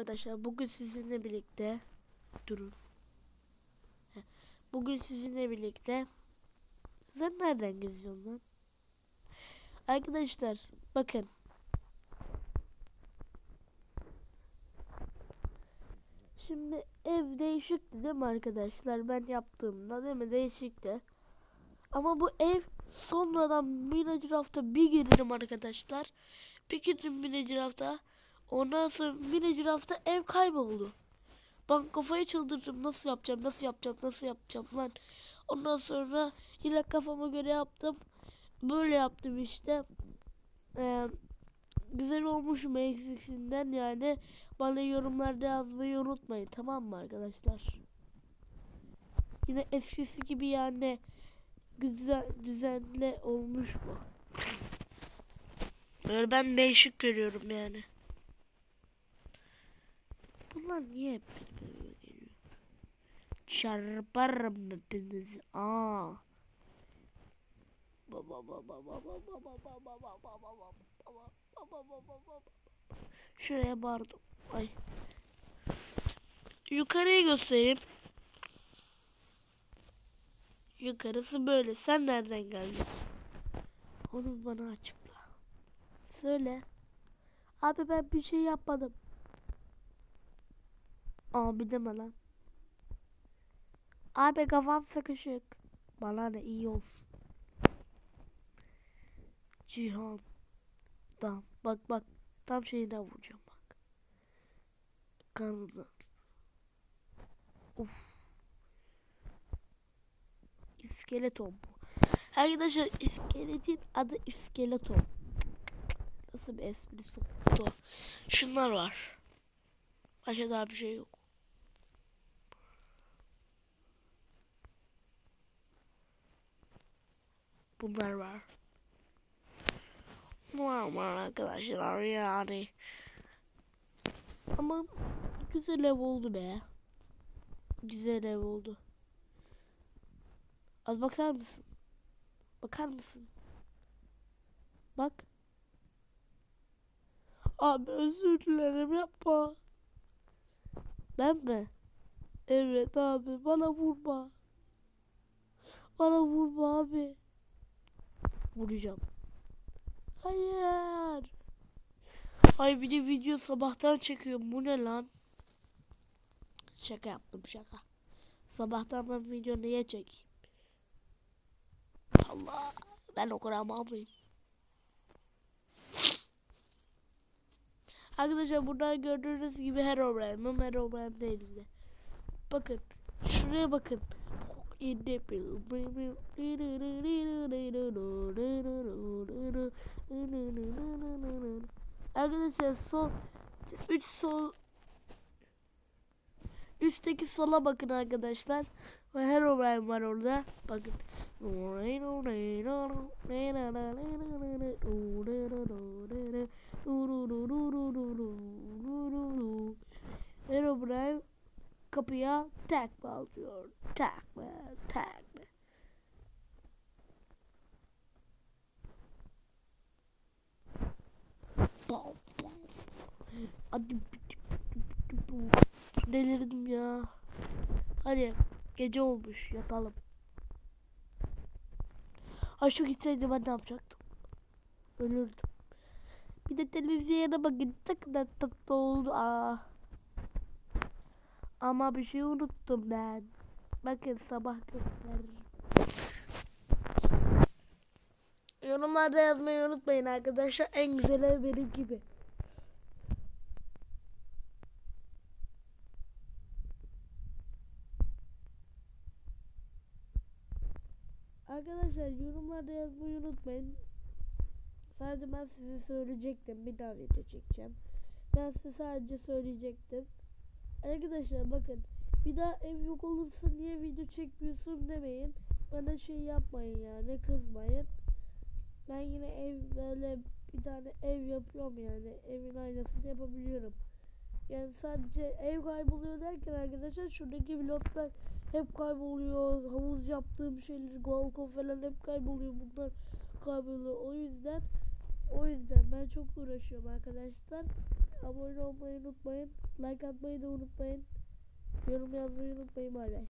arkadaşlar, bugün sizinle birlikte Bugün sizinle birlikte sen nereden geziyorsun lan? Arkadaşlar bakın. Şimdi ev değişikti değil mi arkadaşlar? Ben yaptığımda değil mi, değişikti. Ama bu ev sonradan Minecraft'a bir girdim arkadaşlar. Bir girdim Minecraft'a. Ondan sonra Minecraft'ta ev kayboldu. Ben kafayı çıldırdım. Nasıl yapacağım lan. Ondan sonra yine kafama göre yaptım. Böyle yaptım işte. Güzel olmuş mu eksiksinden yani. Bana yorumlarda yazmayı unutmayın, tamam mı arkadaşlar? Yine eskisi gibi yani güzel düzenli olmuş mu? Böyle ben değişik görüyorum yani. Bunlar niye hep böyle geliyor? Çarparım hepinizi. Şuraya bağırdım. Ay. Yukarıyı göstereyim. Yukarısı böyle. Sen nereden geldin? Onu bana açıkla. Söyle. Abi ben bir şey yapmadım. Abi deme lan. Abi kafam sıkışık. Bana ne, iyi olsun. Cihan. Tamam. Bak. Tam şeyine vuracağım bak. Kanından. Uf. İskeleton bu. Arkadaşlar iskeletin adı iskeleton. Nasıl bir esprisi oldu? Şunlar var. Başka daha bir şey yok. Bunlar var. Var arkadaşlar yani. Ama güzel ev oldu be. Güzel ev oldu. Az bakar mısın? Bakar mısın? Bak. Abi özür dilerim, yapma. Ben mi? Evet abi, bana vurma. Bana vurma abi. Vuracağım. Hayır. Ay bir de video sabahtan çekiyorum. Bu ne lan? Şaka yaptım, şaka. Sabahtan ben video niye çekeyim? Allah. Ben okuramam mıyım? Arkadaşlar buradan gördüğünüz gibi Herobrine değildi. Bakın. Şuraya bakın. Arkadaşlar üstteki sola bakın arkadaşlar. Ve Herobrine var orada. Bakın. Herobrine kapıya tekme atıyor. Tekme. Hadi delirdim ya. Hadi gece olmuş, yatalım. Ha şu gitseydi ben ne yapacaktım? Ölürdüm. Bir de televizyona bakın, ne kadar tatlı oldu. Ama bir şey unuttum ben. Bakın sabah gösteririm. Yorumlarda yazmayı unutmayın arkadaşlar. En güzel ev benim gibi. Arkadaşlar yorumlarda yazmayı unutmayın. Sadece ben size söyleyecektim. Bir daha video çekeceğim. Ben size sadece söyleyecektim. Arkadaşlar bakın. Bir daha ev yok olursa niye video çekmiyorsun demeyin. Bana şey yapmayın yani, kızmayın. Ben yine ev böyle bir tane ev yapıyorum yani. Evin aynasını yapabiliyorum. Yani sadece ev kayboluyor derken arkadaşlar şuradaki bloklar hep kayboluyor. Havuz yaptığım şeyler, balkon falan hep kayboluyor. Bunlar kayboluyor. O yüzden ben çok uğraşıyorum arkadaşlar. abone olmayı unutmayın. Like atmayı da unutmayın. Yorum yazmayı unutmayın. Bay bay.